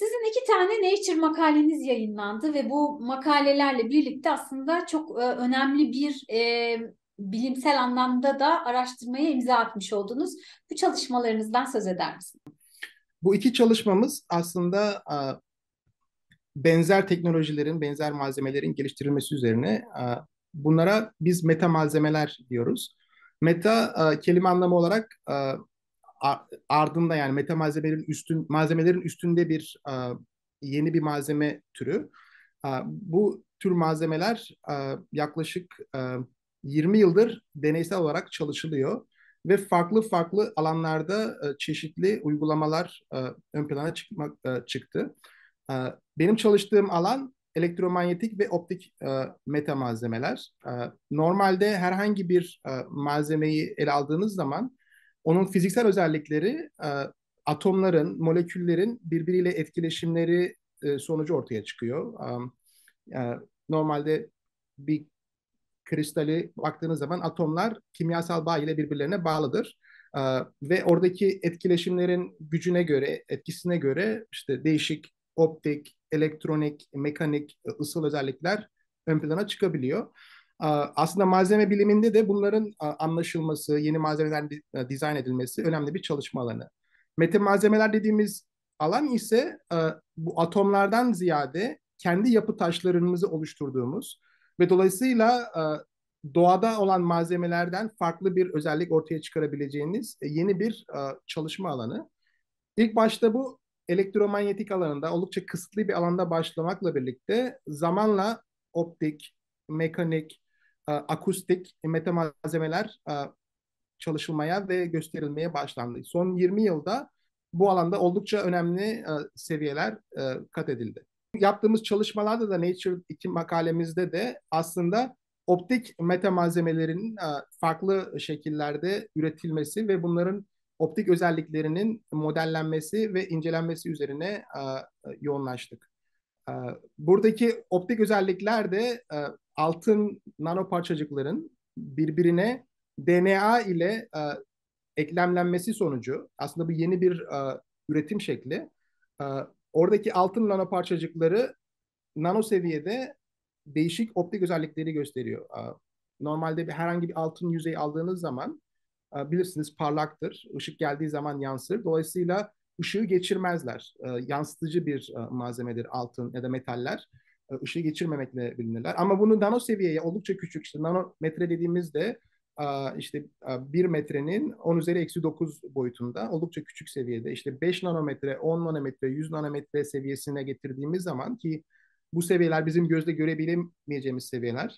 Sizin iki tane Nature makaleniz yayınlandı ve bu makalelerle birlikte aslında çok önemli bir bilimsel anlamda da araştırmaya imza atmış oldunuz. Bu çalışmalarınızdan söz eder misiniz? Bu iki çalışmamız aslında benzer teknolojilerin, benzer malzemelerin geliştirilmesi üzerine. Bunlara biz meta malzemeler diyoruz. Meta kelime anlamı olarak ardında, yani meta malzemelerin üstünde yeni bir malzeme türü. Bu tür malzemeler yaklaşık 20 yıldır deneysel olarak çalışılıyor ve farklı farklı alanlarda çeşitli uygulamalar ön plana çıktı. E, Benim çalıştığım alan elektromanyetik ve optik meta malzemeler. Normalde herhangi bir malzemeyi ele aldığınız zaman onun fiziksel özellikleri atomların, moleküllerin birbiriyle etkileşimleri sonucu ortaya çıkıyor. E, Normalde bir kristali baktığınız zaman atomlar kimyasal bağ ile birbirlerine bağlıdır. Ve oradaki etkileşimlerin gücüne göre, etkisine göre işte değişik optik, elektronik, mekanik, ısıl özellikler ön plana çıkabiliyor. Aslında malzeme biliminde de bunların anlaşılması, yeni malzemelerin dizayn edilmesi önemli bir çalışma alanı. Meta malzemeler dediğimiz alan ise bu atomlardan ziyade kendi yapı taşlarımızı oluşturduğumuz ve dolayısıyla doğada olan malzemelerden farklı bir özellik ortaya çıkarabileceğiniz yeni bir çalışma alanı. İlk başta bu elektromanyetik alanında oldukça kısıtlı bir alanda başlamakla birlikte zamanla optik, mekanik, akustik meta malzemeler çalışılmaya ve gösterilmeye başlandı. Son 20 yılda bu alanda oldukça önemli seviyeler kat edildi. Yaptığımız çalışmalarda da Nature 2 makalemizde de aslında optik meta malzemelerin farklı şekillerde üretilmesi ve bunların optik özelliklerinin modellenmesi ve incelenmesi üzerine yoğunlaştık. Buradaki optik özellikler de altın nanoparçacıkların birbirine DNA ile eklemlenmesi sonucu aslında bu yeni bir üretim şekli. E, Oradaki altın nanoparçacıkları nano seviyede değişik optik özellikleri gösteriyor. Normalde herhangi bir altın yüzeyi aldığınız zaman bilirsiniz parlaktır. Işık geldiği zaman yansır. Dolayısıyla ışığı geçirmezler. Yansıtıcı bir malzemedir altın ya da metaller. Işığı geçirmemekle bilinirler. Ama bunu nano seviyeye oldukça küçük, işte nanometre dediğimizde işte 1 metrenin 10 üzeri eksi 9 boyutunda oldukça küçük seviyede, işte 5 nanometre, 10 nanometre, 100 nanometre seviyesine getirdiğimiz zaman, ki bu seviyeler bizim gözle görebilemeyeceğimiz seviyeler.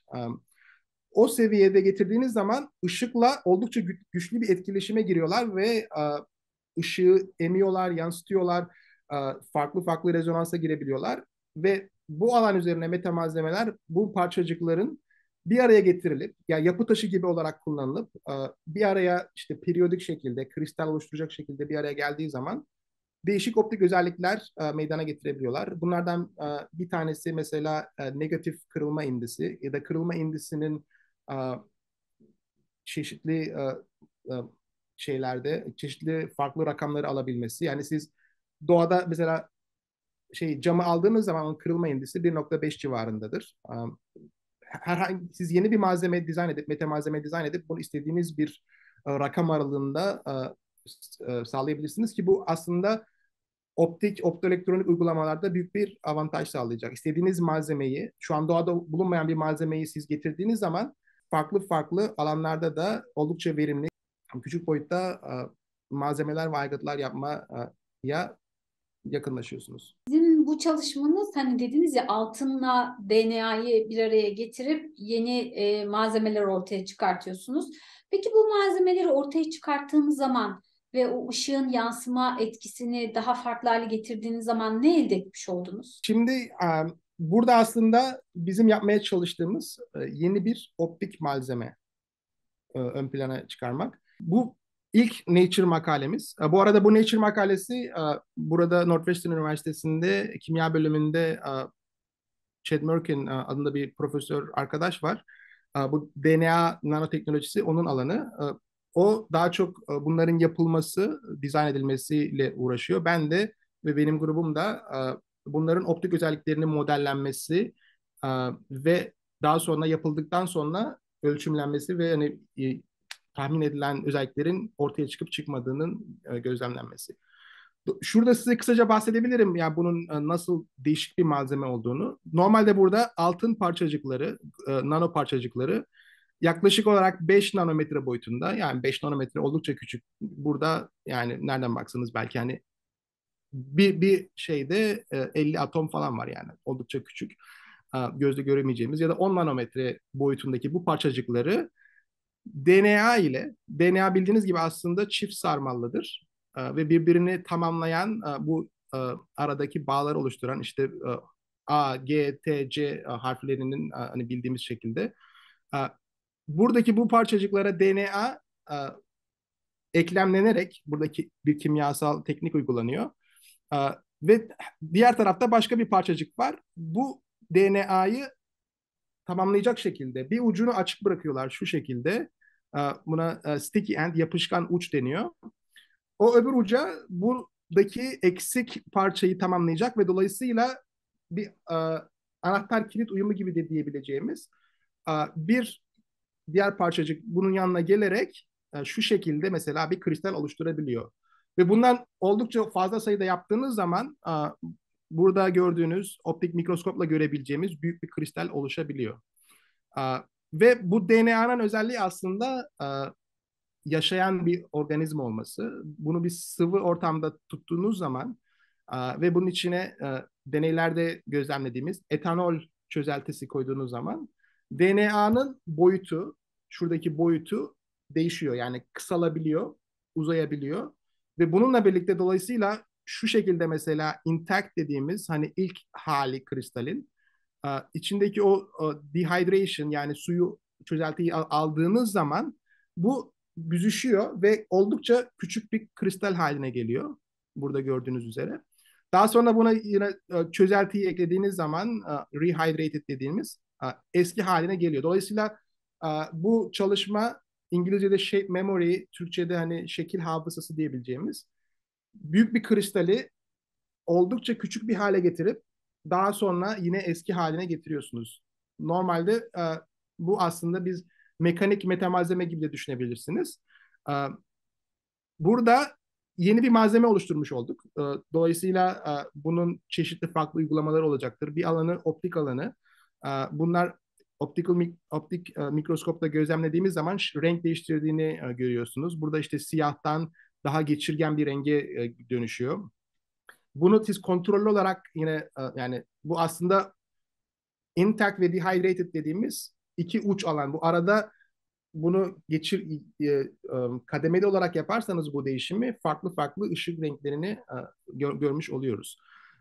O seviyede getirdiğiniz zaman ışıkla oldukça güçlü bir etkileşime giriyorlar ve ışığı emiyorlar, yansıtıyorlar, farklı farklı rezonansa girebiliyorlar ve bu alan üzerine meta malzemeler bu parçacıkların bir araya getirilip, yani yapı taşı gibi olarak kullanılıp bir araya işte periyodik şekilde, kristal oluşturacak şekilde bir araya geldiği zaman değişik optik özellikler meydana getirebiliyorlar. Bunlardan bir tanesi mesela negatif kırılma indisi ya da kırılma indisinin e, çeşitli e, şeylerde çeşitli farklı rakamları alabilmesi. Yani siz doğada mesela camı aldığınız zaman onun kırılma indisi 1,5 civarındadır. Herhangi siz yeni bir malzeme dizayn edip meta malzeme dizayn edip bunu istediğiniz bir rakam aralığında sağlayabilirsiniz, ki bu aslında optoelektronik uygulamalarda büyük bir avantaj sağlayacak. İstediğiniz malzemeyi, şu an doğada bulunmayan bir malzemeyi siz getirdiğiniz zaman farklı farklı alanlarda da oldukça verimli, küçük boyutta malzemeler ve aygıtlar yapmaya yakınlaşıyorsunuz. Sizin bu çalışmanız hani dediniz ya altınla DNA'yı bir araya getirip yeni malzemeler ortaya çıkartıyorsunuz. Peki bu malzemeleri ortaya çıkarttığınız zaman ve o ışığın yansıma etkisini daha farklı hale getirdiğiniz zaman ne elde etmiş oldunuz? Şimdi burada aslında bizim yapmaya çalıştığımız yeni bir optik malzeme ön plana çıkarmak. Bu ilk Nature makalemiz. Bu arada bu Nature makalesi burada Northwestern Üniversitesi'nde kimya bölümünde Chad Merkin adında bir profesör arkadaş var. Bu DNA nanoteknolojisi onun alanı. O daha çok bunların yapılması, dizayn edilmesiyle uğraşıyor. Ben de ve benim grubum da bunların optik özelliklerinin modellenmesi ve daha sonra yapıldıktan sonra ölçümlenmesi ve hani tahmin edilen özelliklerin ortaya çıkıp çıkmadığının gözlemlenmesi. Şurada size kısaca bahsedebilirim yani bunun nasıl değişik bir malzeme olduğunu. Normalde burada altın parçacıkları, nano parçacıkları yaklaşık olarak 5 nanometre boyutunda. Yani 5 nanometre oldukça küçük. Burada yani nereden baksanız belki hani bir şeyde 50 atom falan var yani oldukça küçük. Gözle göremeyeceğimiz ya da 10 nanometre boyutundaki bu parçacıkları DNA ile, DNA bildiğiniz gibi aslında çift sarmallıdır. Ve birbirini tamamlayan bu aradaki bağları oluşturan işte A, G, T, C harflerinin hani bildiğimiz şekilde. Buradaki bu parçacıklara DNA eklemlenerek buradaki bir kimyasal teknik uygulanıyor. Ve diğer tarafta başka bir parçacık var. Bu DNA'yı tamamlayacak şekilde bir ucunu açık bırakıyorlar şu şekilde. Buna sticky end, yapışkan uç deniyor. O öbür uca buradaki eksik parçayı tamamlayacak ve dolayısıyla bir anahtar kilit uyumu gibi de diyebileceğimiz bir diğer parçacık bunun yanına gelerek şu şekilde mesela bir kristal oluşturabiliyor. Ve bundan oldukça fazla sayıda yaptığınız zaman burada gördüğünüz optik mikroskopla görebileceğimiz büyük bir kristal oluşabiliyor. Ve bu DNA'nın özelliği aslında yaşayan bir organizma olması. Bunu bir sıvı ortamda tuttuğunuz zaman ve bunun içine deneylerde gözlemlediğimiz etanol çözeltisi koyduğunuz zaman DNA'nın boyutu, şuradaki boyutu değişiyor. Yani kısalabiliyor, uzayabiliyor ve bununla birlikte dolayısıyla şu şekilde mesela intact dediğimiz hani ilk hali kristalin içindeki o dehydration yani suyu çözeltiyi aldığınız zaman bu büzüşüyor ve oldukça küçük bir kristal haline geliyor. Burada gördüğünüz üzere. Daha sonra buna yine çözeltiyi eklediğiniz zaman rehydrated dediğimiz eski haline geliyor. Dolayısıyla bu çalışma İngilizce'de shape memory, Türkçe'de hani şekil hafızası diyebileceğimiz büyük bir kristali oldukça küçük bir hale getirip daha sonra yine eski haline getiriyorsunuz. Normalde bu aslında biz mekanik metamalzeme gibi de düşünebilirsiniz. E, Burada yeni bir malzeme oluşturmuş olduk. Dolayısıyla bunun çeşitli farklı uygulamaları olacaktır. Bir alanı optik alanı. Bunlar optik mikroskopta gözlemlediğimiz zaman renk değiştirdiğini görüyorsunuz. Burada işte siyahtan daha geçirgen bir renge dönüşüyor. Bunu siz kontrollü olarak yine yani bu aslında intact ve dehydrated dediğimiz iki uç alan. Bu arada bunu kademeli olarak yaparsanız bu değişimi farklı farklı ışık renklerini görmüş oluyoruz.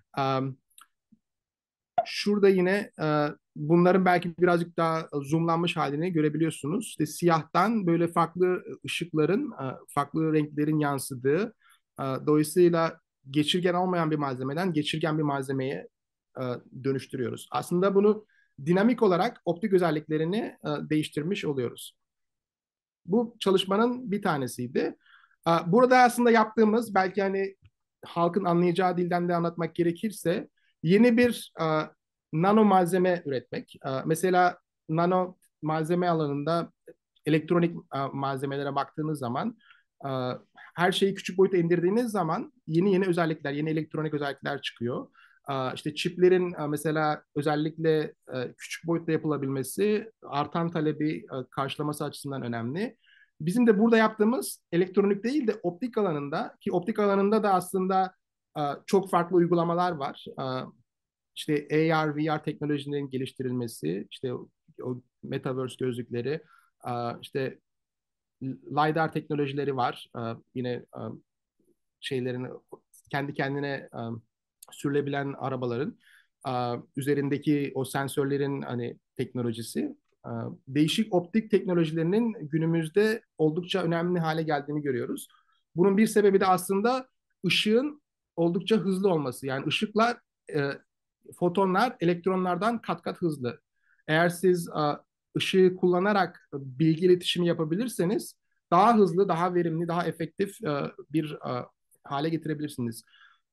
Şurada yine bunların belki birazcık daha zoomlanmış halini görebiliyorsunuz. İşte siyahtan böyle farklı ışıkların, farklı renklerin yansıdığı, dolayısıyla geçirgen olmayan bir malzemeden geçirgen bir malzemeye dönüştürüyoruz. Aslında bunu dinamik olarak optik özelliklerini değiştirmiş oluyoruz. Bu çalışmanın bir tanesiydi. Burada aslında yaptığımız belki hani halkın anlayacağı dilden de anlatmak gerekirse yeni bir nano malzeme üretmek. Mesela nano malzeme alanında elektronik malzemelere baktığınız zaman her şeyi küçük boyuta indirdiğiniz zaman yeni yeni özellikler, yeni elektronik özellikler çıkıyor. İşte çiplerin mesela özellikle küçük boyutta yapılabilmesi artan talebi karşılaması açısından önemli. Bizim de burada yaptığımız elektronik değil de optik alanında ki optik alanında da aslında çok farklı uygulamalar var. İşte AR, VR teknolojilerin geliştirilmesi, işte o Metaverse gözlükleri, işte LiDAR teknolojileri var. Yine şeylerin kendi kendine sürülebilen arabaların üzerindeki o sensörlerin hani teknolojisi değişik optik teknolojilerinin günümüzde oldukça önemli hale geldiğini görüyoruz. Bunun bir sebebi de aslında ışığın oldukça hızlı olması. Yani ışıklar, fotonlar elektronlardan kat kat hızlı. Eğer siz ışığı kullanarak bilgi iletişimi yapabilirseniz daha hızlı, daha verimli, daha efektif bir hale getirebilirsiniz.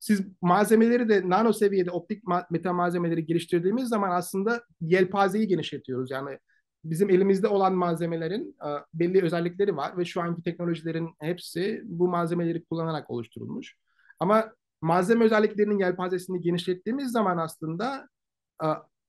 Siz malzemeleri de nano seviyede optik metal malzemeleri geliştirdiğimiz zaman aslında yelpazeyi genişletiyoruz. Yani bizim elimizde olan malzemelerin belli özellikleri var ve şu anki teknolojilerin hepsi bu malzemeleri kullanarak oluşturulmuş. Ama malzeme özelliklerinin yelpazesini genişlettiğimiz zaman aslında e,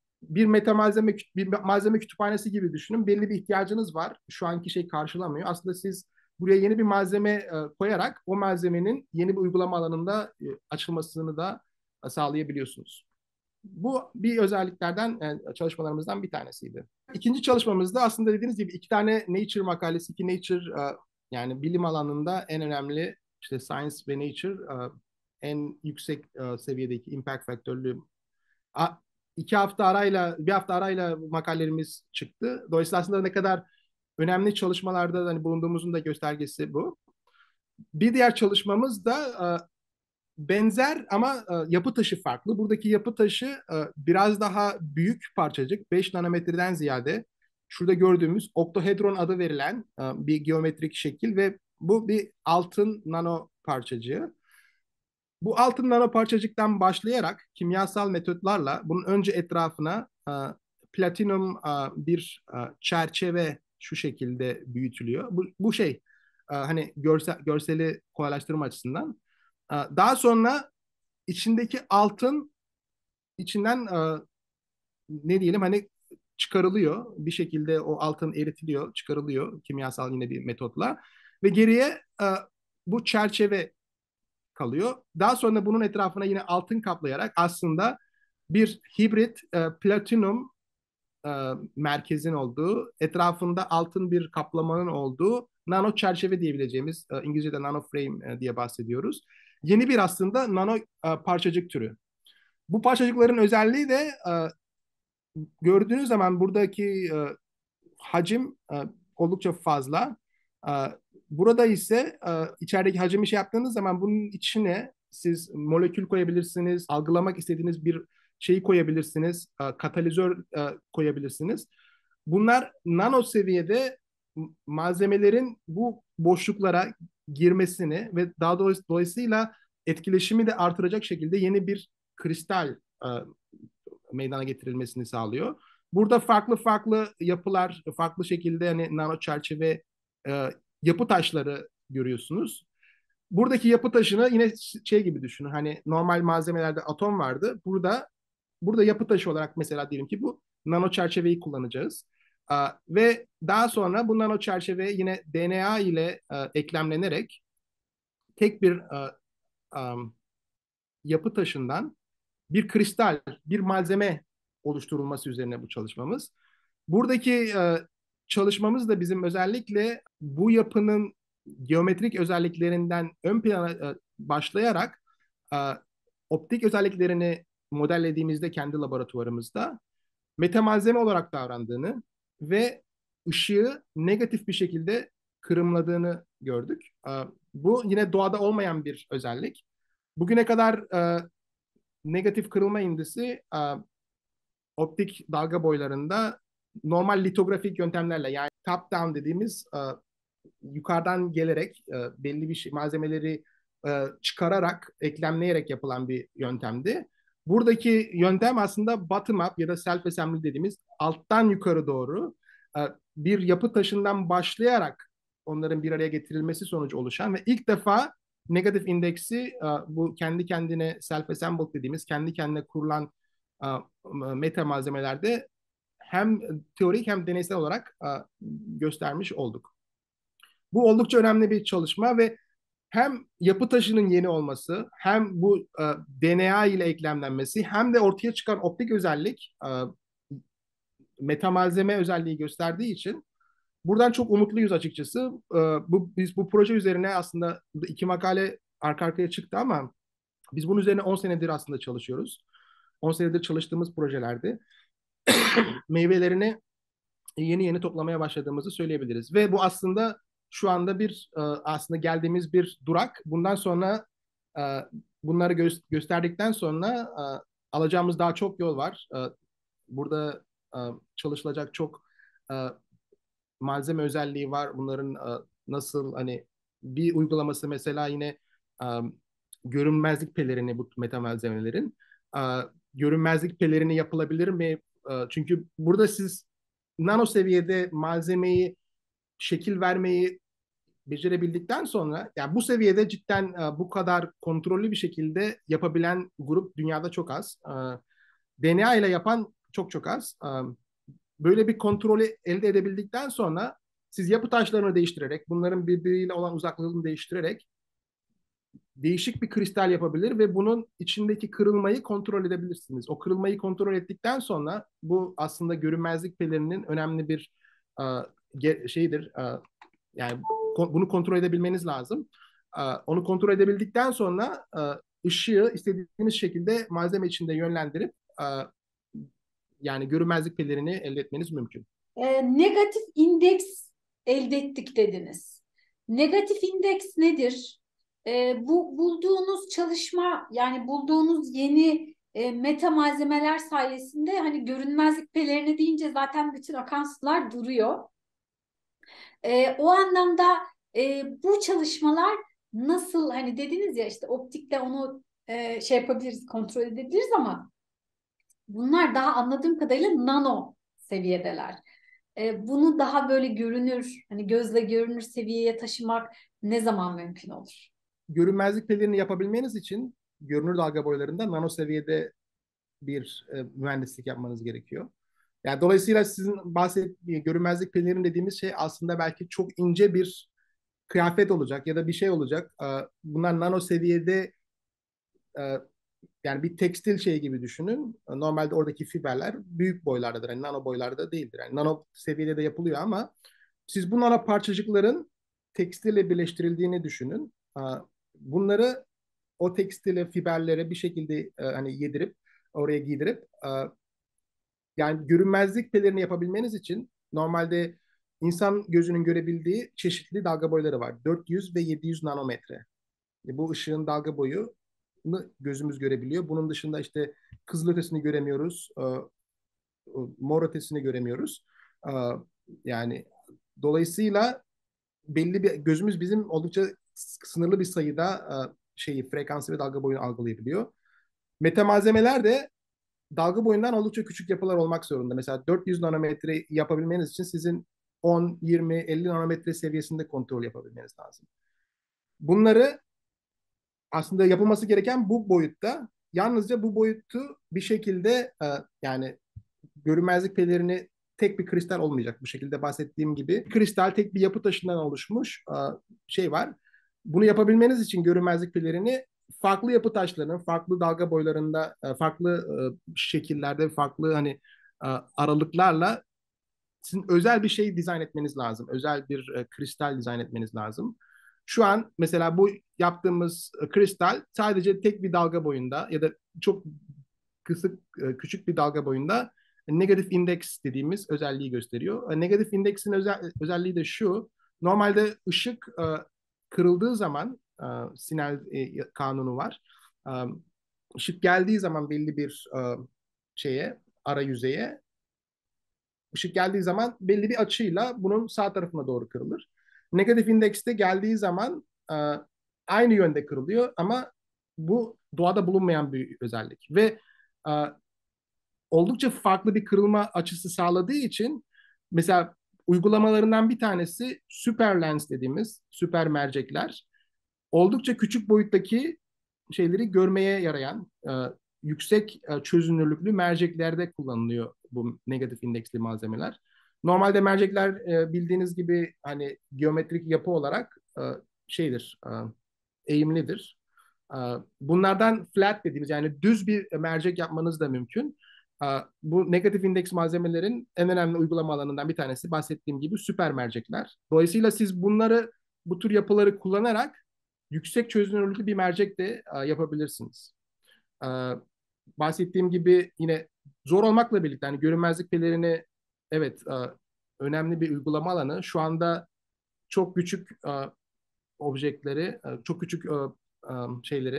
bir malzeme kütüphanesi gibi düşünün. Belli bir ihtiyacınız var. Şu anki şey karşılamıyor. Aslında siz buraya yeni bir malzeme koyarak o malzemenin yeni bir uygulama alanında açılmasını da sağlayabiliyorsunuz. Bu bir özelliklerden, çalışmalarımızdan bir tanesiydi. İkinci çalışmamızda aslında dediğiniz gibi iki tane Nature makalesi ki Nature yani bilim alanında en önemli işte Science ve Nature en yüksek seviyedeki impact faktörlü a- bir hafta arayla makalelerimiz çıktı. Dolayısıyla aslında ne kadar önemli çalışmalarda hani bulunduğumuzun da göstergesi bu. Bir diğer çalışmamız da benzer ama yapı taşı farklı. Buradaki yapı taşı biraz daha büyük parçacık, 5 nanometreden ziyade şurada gördüğümüz oktohedron adı verilen bir geometrik şekil ve bu bir altın nano parçacığı. Bu altın nano parçacıktan başlayarak kimyasal metotlarla bunun önce etrafına platinum bir çerçeve şu şekilde büyütülüyor. Bu şey hani görseli kolaylaştırma açısından. Daha sonra içindeki altın içinden ne diyelim hani çıkarılıyor. Bir şekilde o altın eritiliyor, çıkarılıyor kimyasal yine bir metotla ve geriye bu çerçeve kalıyor. Daha sonra bunun etrafına yine altın kaplayarak aslında bir hibrit platinum merkezin olduğu, etrafında altın bir kaplamanın olduğu nano çerçeve diyebileceğimiz, İngilizce'de nano frame diye bahsediyoruz. Yeni bir aslında nano parçacık türü. Bu parçacıkların özelliği de gördüğünüz zaman buradaki hacim oldukça fazla. E, Burada ise içerideki hacim şey yaptığınız zaman bunun içine siz molekül koyabilirsiniz, algılamak istediğiniz bir şeyi koyabilirsiniz, katalizör koyabilirsiniz. Bunlar nano seviyede malzemelerin bu boşluklara girmesini ve daha dolayısıyla etkileşimi de artıracak şekilde yeni bir kristal meydana getirilmesini sağlıyor. Burada farklı farklı yapılar, farklı şekilde hani nano çerçeve e, yapı taşları görüyorsunuz. Buradaki yapı taşını yine şey gibi düşünün. Hani normal malzemelerde atom vardı. Burada yapı taşı olarak mesela diyelim ki bu nano çerçeveyi kullanacağız. Ve daha sonra bu nano çerçeve yine DNA ile eklemlenerek tek bir yapı taşından bir kristal, bir malzeme oluşturulması üzerine bu çalışmamız. Buradaki çalışmamız da bizim özellikle bu yapının geometrik özelliklerinden ön plana başlayarak e, optik özelliklerini modellediğimizde kendi laboratuvarımızda meta malzeme olarak davrandığını ve ışığı negatif bir şekilde kırımladığını gördük. Bu yine doğada olmayan bir özellik. Bugüne kadar negatif kırılma indisi optik dalga boylarında normal litografik yöntemlerle yani top down dediğimiz yukarıdan gelerek belli bir şey, malzemeleri çıkararak, eklemleyerek yapılan bir yöntemdi. Buradaki yöntem aslında bottom up ya da self assembly dediğimiz alttan yukarı doğru e, bir yapı taşından başlayarak onların bir araya getirilmesi sonucu oluşan ve ilk defa negatif indeksi bu kendi kendine self assembled dediğimiz kendi kendine kurulan meta malzemelerde hem teorik hem deneysel olarak göstermiş olduk. Bu oldukça önemli bir çalışma ve hem yapı taşının yeni olması, hem bu DNA ile eklemlenmesi, hem de ortaya çıkan optik özellik, meta malzeme özelliği gösterdiği için buradan çok umutluyuz açıkçası. Biz bu proje üzerine aslında iki makale arka arkaya çıktı ama biz bunun üzerine 10 senedir aslında çalışıyoruz. 10 senedir çalıştığımız projelerde meyvelerini yeni yeni toplamaya başladığımızı söyleyebiliriz. Ve bu aslında şu anda aslında geldiğimiz bir durak. Bundan sonra e, bunları gösterdikten sonra alacağımız daha çok yol var. Burada çalışılacak çok e, malzeme özelliği var. Bunların nasıl hani bir uygulaması mesela yine görünmezlik pelerini bu meta malzemelerin. Görünmezlik pelerini yapılabilir mi? Çünkü burada siz nano seviyede malzemeyi şekil vermeyi becerebildikten sonra, yani bu seviyede cidden bu kadar kontrollü bir şekilde yapabilen grup dünyada çok az. DNA ile yapan çok çok az. Böyle bir kontrolü elde edebildikten sonra siz yapı taşlarını değiştirerek, bunların birbiriyle olan uzaklığını değiştirerek değişik bir kristal yapabilir ve bunun içindeki kırılmayı kontrol edebilirsiniz. O kırılmayı kontrol ettikten sonra bu aslında görünmezlik pelerinin önemli bir şeyidir. Yani bunu kontrol edebilmeniz lazım. Onu kontrol edebildikten sonra ışığı istediğiniz şekilde malzeme içinde yönlendirip yani görünmezlik pelerini elde etmeniz mümkün. Negatif indeks elde ettik dediniz. Negatif indeks nedir? Bu bulduğunuz çalışma, yani bulduğunuz yeni meta malzemeler sayesinde, hani görünmezlik pelerini deyince zaten bütün akan sular duruyor. O anlamda bu çalışmalar nasıl, hani dediniz ya işte optikte onu şey yapabiliriz, kontrol edebiliriz ama bunlar daha anladığım kadarıyla nano seviyedeler. Bunu daha böyle görünür, hani gözle görünür seviyeye taşımak ne zaman mümkün olur? Görünmezlik pelerini yapabilmeniz için görünür dalga boylarında nano seviyede bir mühendislik yapmanız gerekiyor. Yani dolayısıyla sizin bahsettiğiniz görünmezlik pelerini dediğimiz şey aslında belki çok ince bir kıyafet olacak ya da bir şey olacak. Bunlar nano seviyede, e, yani bir tekstil şey gibi düşünün. Normalde oradaki fiberler büyük boylardadır. Yani nano boylarda değildir. Yani nano seviyede de yapılıyor ama siz bu nano parçacıkların tekstille birleştirildiğini düşünün. Bunları o tekstile, fiberlere bir şekilde hani yedirip oraya giydirip yani görünmezlik pelerini yapabilmeniz için normalde insan gözünün görebildiği çeşitli dalga boyları var. 400 ve 700 nanometre. Bu ışığın dalga boyu gözümüz görebiliyor. Bunun dışında işte kızılötesini göremiyoruz, mor ötesini göremiyoruz. Yani dolayısıyla belli bir gözümüz bizim oldukça sınırlı bir sayıda şeyi frekansı ve dalga boyunu algılayabiliyor. Meta malzemeler de dalga boyundan oldukça küçük yapılar olmak zorunda. Mesela 400 nanometre yapabilmeniz için sizin 10, 20, 50 nanometre seviyesinde kontrol yapabilmeniz lazım. Bunları aslında yapılması gereken bu boyutta. Yalnızca bu boyutu bir şekilde yani görünmezlik pelerini tek bir kristal olmayacak. Bu şekilde bahsettiğim gibi kristal tek bir yapı taşından oluşmuş şey var. Bunu yapabilmeniz için görünmezlik pelerini farklı yapı taşlarının farklı dalga boylarında farklı şekillerde farklı hani aralıklarla sizin özel bir şey dizayn etmeniz lazım. Özel bir kristal dizayn etmeniz lazım. Şu an mesela bu yaptığımız kristal sadece tek bir dalga boyunda ya da çok kısık küçük bir dalga boyunda negatif indeks dediğimiz özelliği gösteriyor. Negatif indeksin özelliği de şu. Normalde ışık kırıldığı zaman Snell kanunu var. Işık geldiği zaman belli bir şeye, ara yüzeye, ışık geldiği zaman belli bir açıyla bunun sağ tarafına doğru kırılır. Negatif indekste geldiği zaman aynı yönde kırılıyor ama bu doğada bulunmayan bir özellik. Ve e, oldukça farklı bir kırılma açısı sağladığı için mesela uygulamalarından bir tanesi süper lens dediğimiz süper mercekler. Oldukça küçük boyuttaki şeyleri görmeye yarayan yüksek çözünürlüklü merceklerde kullanılıyor bu negatif indeksli malzemeler. Normalde mercekler bildiğiniz gibi hani geometrik yapı olarak şeydir, eğimlidir. Bunlardan flat dediğimiz yani düz bir mercek yapmanız da mümkün. Bu negatif indeks malzemelerin en önemli uygulama alanından bir tanesi bahsettiğim gibi süper mercekler. Dolayısıyla siz bunları bu tür yapıları kullanarak yüksek çözünürlüklü bir mercek de yapabilirsiniz. Bahsettiğim gibi yine zor olmakla birlikte hani görünmezlik pelerini evet önemli bir uygulama alanı. Şu anda çok küçük objeleri, çok küçük şeyleri,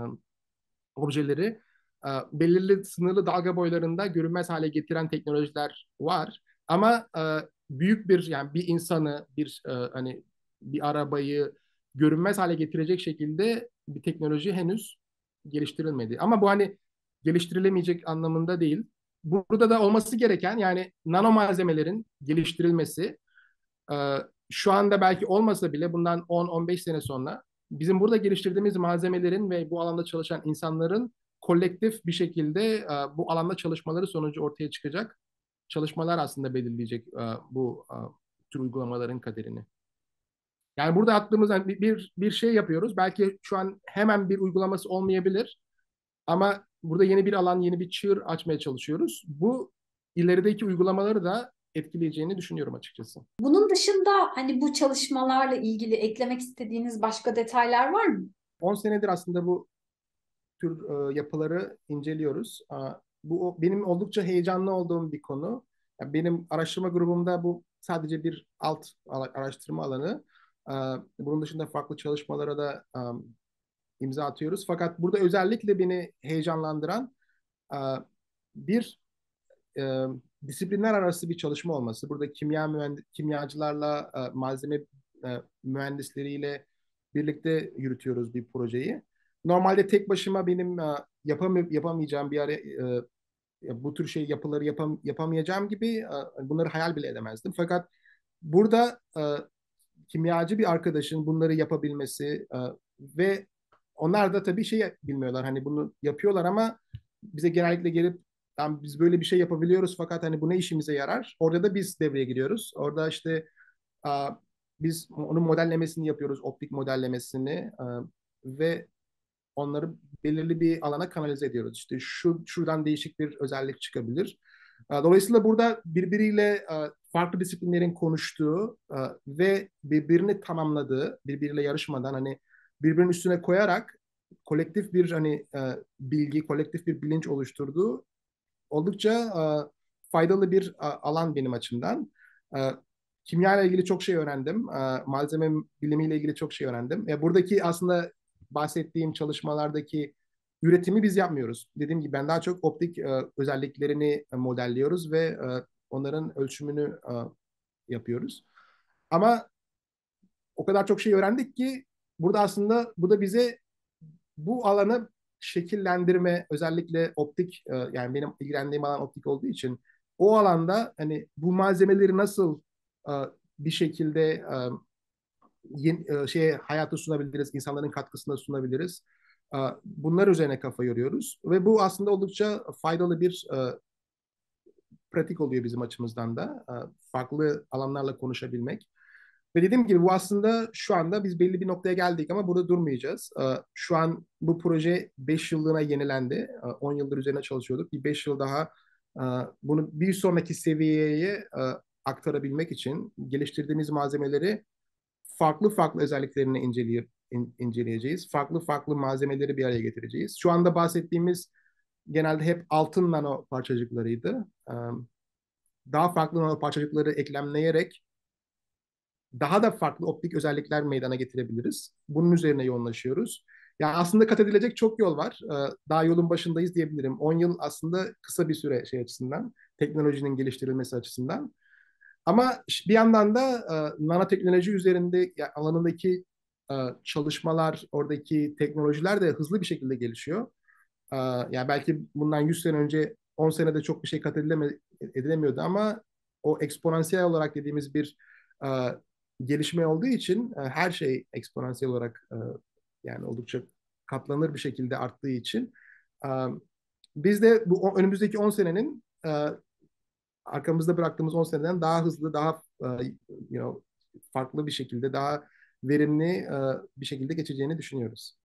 objeleri belirli sınırlı dalga boylarında görünmez hale getiren teknolojiler var. Ama büyük bir yani bir insanı, bir hani bir arabayı görünmez hale getirecek şekilde bir teknoloji henüz geliştirilmedi. Ama bu hani geliştirilemeyecek anlamında değil. Burada da olması gereken yani nano malzemelerin geliştirilmesi, e, şu anda belki olmasa bile bundan 10-15 sene sonra bizim burada geliştirdiğimiz malzemelerin ve bu alanda çalışan insanların kolektif bir şekilde bu alanda çalışmaları sonucu ortaya çıkacak çalışmalar aslında belirleyecek bu tür uygulamaların kaderini. Yani burada attığımız yani bir şey yapıyoruz. Belki şu an hemen bir uygulaması olmayabilir ama burada yeni bir alan, yeni bir çığır açmaya çalışıyoruz. Bu ilerideki uygulamaları da etkileyeceğini düşünüyorum açıkçası. Bunun dışında hani bu çalışmalarla ilgili eklemek istediğiniz başka detaylar var mı? 10 senedir aslında bu tür yapıları inceliyoruz. Bu benim oldukça heyecanlı olduğum bir konu. Yani benim araştırma grubumda bu sadece bir alt araştırma alanı. E, Bunun dışında farklı çalışmalara da imza atıyoruz. Fakat burada özellikle beni heyecanlandıran e, bir e, disiplinler arası bir çalışma olması. Burada kimyacılarla, malzeme mühendisleriyle birlikte yürütüyoruz bir projeyi. Normalde tek başıma benim yapamayacağım bir ara bu tür yapıları yapamayacağım gibi bunları hayal bile edemezdim. Fakat burada kimyacı bir arkadaşın bunları yapabilmesi ve onlar da tabii şey bilmiyorlar hani bunu yapıyorlar ama bize genellikle gelip "Tamam, biz böyle bir şey yapabiliyoruz fakat hani bu ne işimize yarar?" Orada da biz devreye giriyoruz. Orada işte a, biz onun modellemesini yapıyoruz, optik modellemesini ve onları belirli bir alana kanalize ediyoruz. İşte şuradan değişik bir özellik çıkabilir. Dolayısıyla burada birbiriyle farklı disiplinlerin konuştuğu ve birbirini tamamladığı, birbiriyle yarışmadan hani birbirinin üstüne koyarak kolektif bir hani bilgi, kolektif bir bilinç oluşturduğu oldukça faydalı bir alan benim açımdan. E, Kimya ile ilgili çok şey öğrendim. Malzeme bilimiyle ilgili çok şey öğrendim. Buradaki aslında bahsettiğim çalışmalardaki üretimi biz yapmıyoruz. Dediğim gibi ben daha çok optik özelliklerini modelliyoruz ve onların ölçümünü yapıyoruz. Ama o kadar çok şey öğrendik ki burada aslında bu da bize bu alanı şekillendirme özellikle optik yani benim ilgilendiğim alan optik olduğu için o alanda hani bu malzemeleri nasıl e, bir şekilde şeye hayata sunabiliriz, insanların katkısına sunabiliriz. Bunlar üzerine kafa yoruyoruz ve bu aslında oldukça faydalı bir pratik oluyor bizim açımızdan da. Farklı alanlarla konuşabilmek. Ve dediğim gibi bu aslında şu anda biz belli bir noktaya geldik ama burada durmayacağız. Şu an bu proje 5 yıllığına yenilendi. 10 yıldır üzerine çalışıyorduk. Bir 5 yıl daha bunu bir sonraki seviyeye aktarabilmek için geliştirdiğimiz malzemeleri farklı farklı özelliklerini inceleyeceğiz. Farklı farklı malzemeleri bir araya getireceğiz. Şu anda bahsettiğimiz genelde hep altın nano parçacıklarıydı. Daha farklı nano parçacıkları eklemleyerek daha da farklı optik özellikler meydana getirebiliriz. Bunun üzerine yoğunlaşıyoruz. Yani aslında kat edilecek çok yol var. Daha yolun başındayız diyebilirim. 10 yıl aslında kısa bir süre şey açısından, teknolojinin geliştirilmesi açısından. Ama bir yandan da nanoteknoloji üzerinde alanındaki çalışmalar, oradaki teknolojiler de hızlı bir şekilde gelişiyor. Yani belki bundan 100 sene önce 10 senede çok bir şey edilemiyordu ama o eksponansiyel olarak dediğimiz bir e, gelişme olduğu için her şey eksponansiyel olarak yani oldukça katlanır bir şekilde arttığı için e, biz de bu önümüzdeki 10 senenin arkamızda bıraktığımız 10 seneden daha hızlı, daha farklı bir şekilde, daha verimli bir şekilde geçeceğini düşünüyoruz.